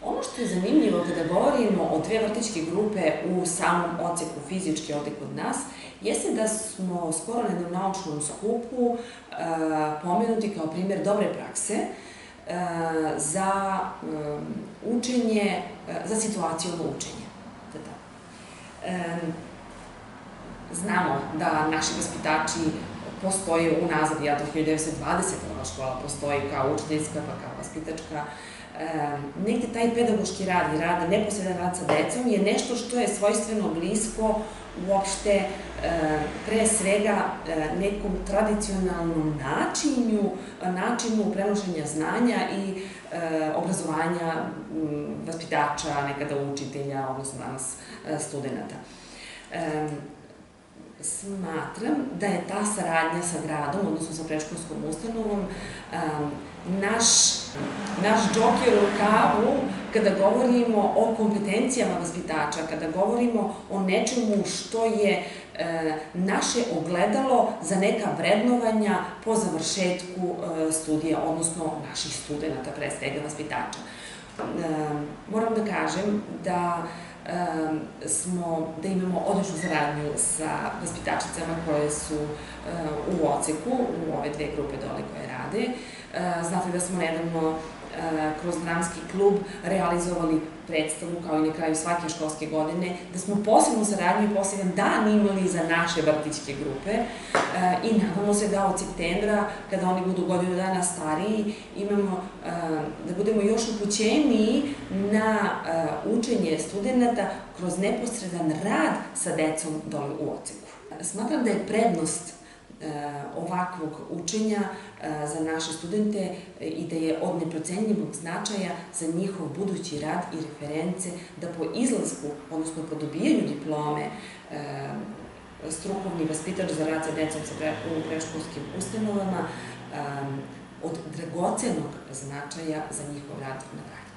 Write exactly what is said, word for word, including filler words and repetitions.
Ono što je zanimljivo kada govorimo o dve vrtićke grupe u samom odseku fizički ovde kod nas, jeste da smo skoro na jednom naučnom skupu pomenuti kao primjer dobre prakse za učenje, za situacijalno učenje. Znamo da naši vaspitači postoje unazad, ja do hiljadu devetsto dvadesete. ova škola postoji kao učiteljska pa kao vaspitačka. Negde taj pedagoški rad i rad, neposredan rad sa decom je nešto što je svojstveno blisko uopšte pre svega nekom tradicionalnom načinu, načinu prenošenja znanja i obrazovanja vaspitača, nekada učitelja, odnosno danas studenta. Smatram da je ta saradnja sa gradom, odnosno sa predškolskom ustanovom, naš džoker u rukavu kada govorimo o kompetencijama vaspitača, kada govorimo o nečemu što je naše ogledalo za neka vrednovanja po završetku studija, odnosno naših studenta, pre svega vaspitača. Moram da kažem da da imamo odličnu saradnju sa vaspitačicama koje su u odseku, u ove dve grupe dole koje rade. Znate da smo nedavno kroz dramski klub realizovali predstavu, kao i na kraju svake školske godine, da smo posebnu saradnju i poseban dan imali za naše vrtićke grupe i nadamo se da od septembra, kada oni budu godinu dana stariji, imamo da budemo još upućeniji na učenje studenta kroz neposredan rad sa decom dole u odseku. Smatram da je prednost ovakvog učenja za naše studente i da je od neprocenjivog značaja za njihov budući rad i reference da po izlasku, odnosno po dobijanju diplome strukovni vaspitač za rad sa decom u predškolskim ustanovama od dragocenog značaja za njihov rad nadalje.